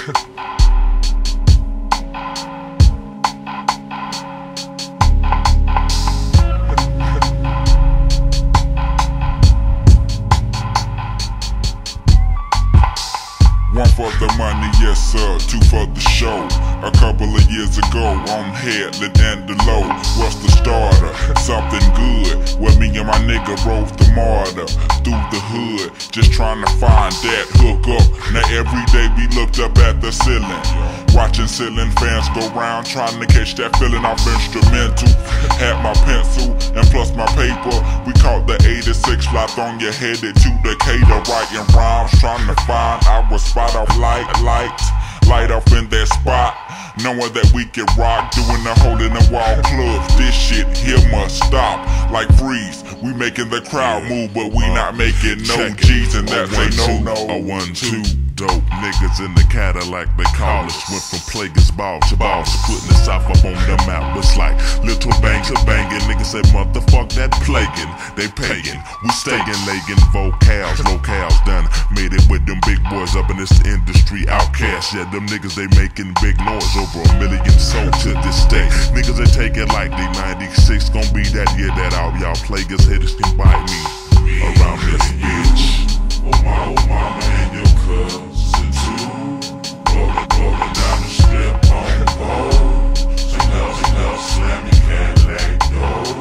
One for the money, yes sir, two for the show. A couple of years ago, on Headland and the low. What's the starter? Something good. Well, me and my nigga rode the martyr through the hood, just trying to find that hook up. Now every day we looked up at the ceiling, watching ceiling fans go round, trying to catch that feeling off instrumental. Had my pencil and plus my paper. We caught the 86 flight on your headed to Decatur, writing rhymes, trying to find our spot off light off in that spot, knowing that we can rock, doing the hole in the wall clubs. This shit here must stop, like freeze. We making the crowd move, but we not making no G's, and that's a no. A 1-2. Dope niggas in the Cadillac, they call us. Went from Plaguers ball to boss, putting the South up on the map. It's like little bang to banging. Niggas say motherfuck that plaguing. They pagan, we staying legging. Vocals, locales done made it with them big boys up in this industry. Outkast, yeah, them niggas they making big noise. Over 1 million sold to this day. Niggas they take it like they 96 gon' be that year that all y'all plaguers haters can bite me around this bitch. Oh mama and your cousin too. Rolling down the strip on the boat. She loves slammy Cadillac door.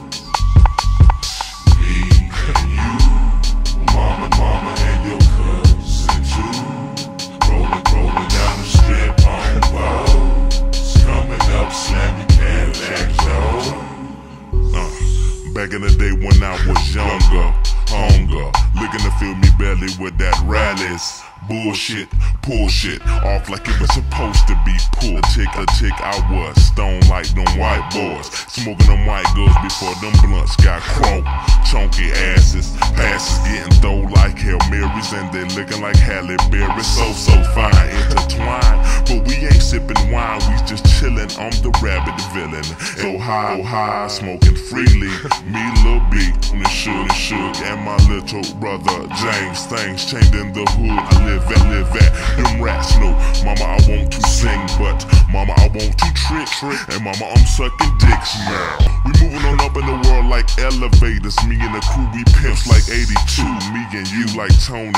Me and you, mama and your cousin too. Rolling down the strip on the boat. Coming up slammy Cadillac door. Back in the day when I was younger, hunger, looking to fill me belly with that rallies. Bullshit, pull shit off like it was supposed to be pulled. A tick, I was stone like them white boys, smoking them white girls before them blunts got crunk. Chunky asses, passes getting thrown like Hail Marys, and they looking like Halle Berry. So fine, intertwined, but we ain't sipping wine, we just chillin'. I'm the rabbit villain. So high, smoking freely. Me, Lil B, on the Suge, and my little brother James. Things changed in the hood. I live at them rats know. Mama, I want to sing, but mama, I want to trick. And mama, I'm sucking dicks now. We moving on up in the world like elevators. Me and the crew, we pimps like 82. Me and you like Tone.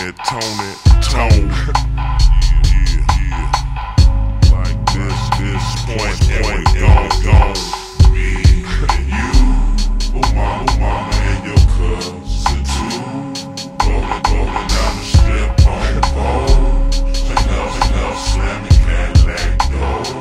Yeah. Like this point gone. Me and you, oh mama and your cousin too. Rolling down the strip on the boat. She loves slammy Cadillac door.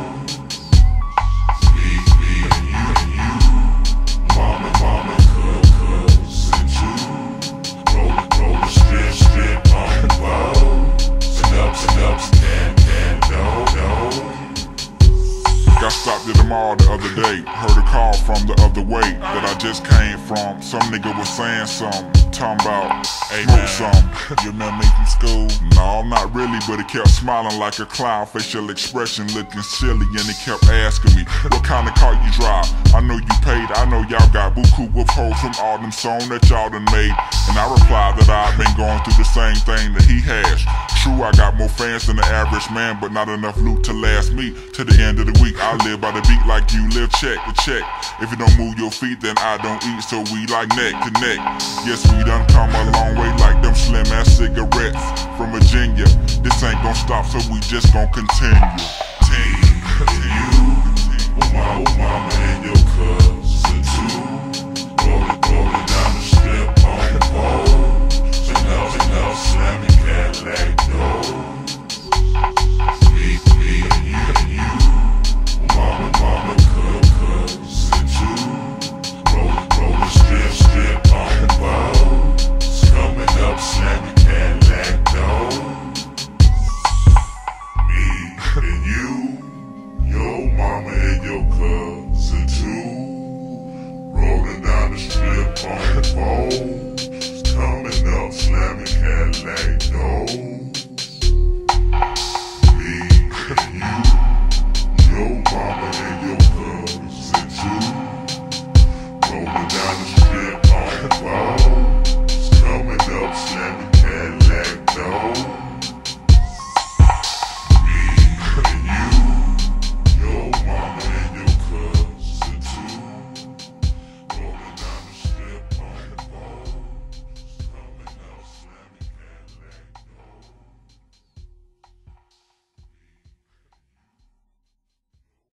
Me and you, mama cousin too. Rolling strip on the boat. She loves that door. Got stopped at the mall the other day. Heard a call from the other way that I just came from. Some nigga was saying something, talking about, hey man, you remember me from school? No, not really, but he kept smiling like a clown, facial expression looking silly, and he kept asking me, what kind of car you drive? I know you paid, I know y'all got buku with hoes from all them songs that y'all done made. And I replied that I've been going through the same thing that he has. True, I got more fans than the average man, but not enough loot to last me to the end of the week. I live by the beat like you live check to check. If you don't move your feet, then I don't eat, so we like neck to neck. Yes, we done come a long way like them slim ass cigarettes from Virginia. This ain't gon' stop, so we just gon' continue. You, oh mama